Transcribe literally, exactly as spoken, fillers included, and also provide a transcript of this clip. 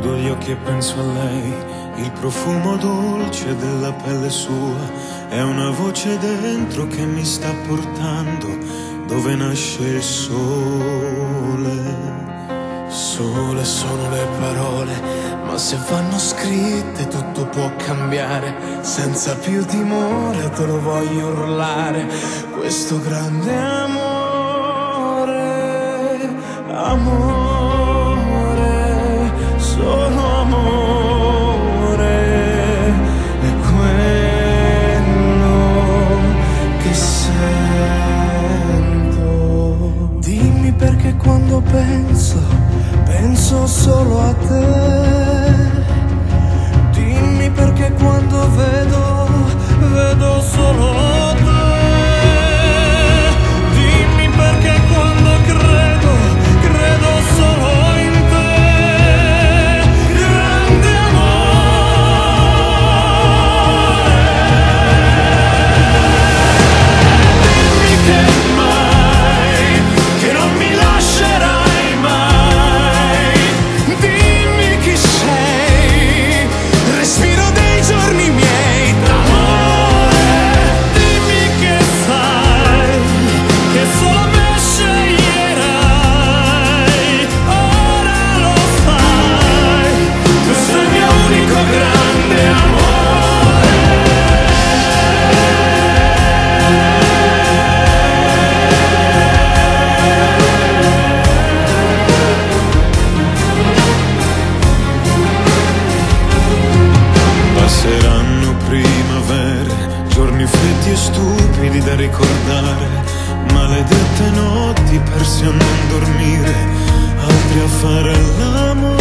Chiudo gli occhi e penso a lei, il profumo dolce della pelle sua, è una voce dentro che mi sta portando dove nasce il sole. Sole sono le parole, ma se vanno scritte tutto può cambiare. Senza più timore te lo voglio urlare, questo grande amore, amore, solo amore, è quello che sento. Dimmi perché quando penso penso solo a te. Dimmi perché quando vedo, vedo solo te. Dimmi perché quando credo, credo solo in te. Grande amore. Dimmi che mai, che non mi lascerai mai. Dimmi chi sei, respiro dei giorni miei d'amore. Dimmi che sai, che solo me sceglierai. Ora lo sai, questo è il mio unico grande amore. Passeranno primavere, giorni freddi e stupidi da ricordare, maledette notti persi a non dormire, altri a fare l'amore.